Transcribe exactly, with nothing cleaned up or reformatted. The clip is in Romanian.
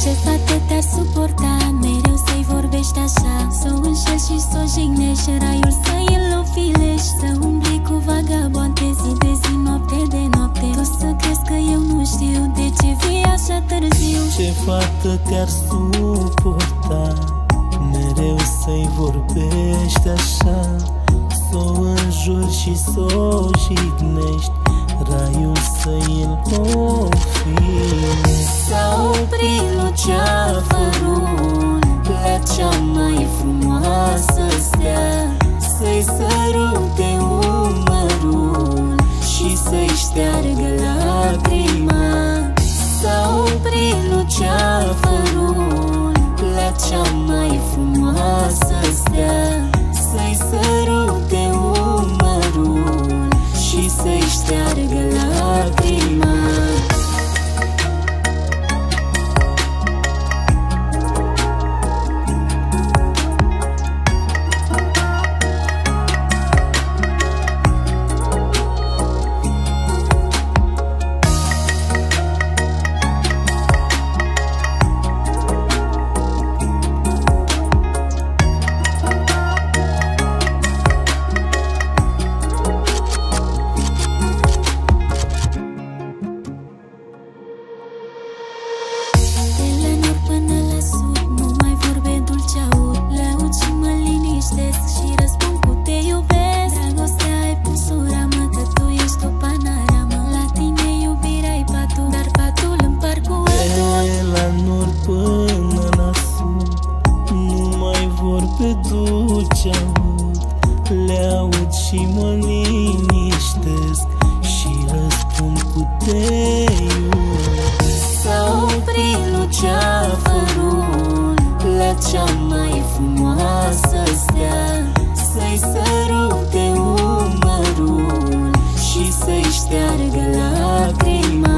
Ce fată te-ar suporta mereu să-i vorbești așa, să o înșeli și să o jignești, raiul să îl ofilești, să umbli cu vagabonte zi de zi, noapte de noapte. Tu să crezi că eu nu știu de ce vii așa târziu. Ce fată te-ar suporta mereu să-i vorbești așa, să o înjuri și să o jignești, raiul să-i-l ofilești. S-a oprit luceafărul la cea mai frumoasă stea, să-i sărute umărul și să-i șteargă lacrima. S-a oprit luceafărul la cea mai frumoasă stea, să-i sărute umărul și să-i șteargă lacrima. Pe dulce aud, le aud și mă liniștesc și răspund cu te iubesc. S-a oprit luceafărul la cea mai frumoasă stea, să-i sărute umărul și să-i șteargă lacrima.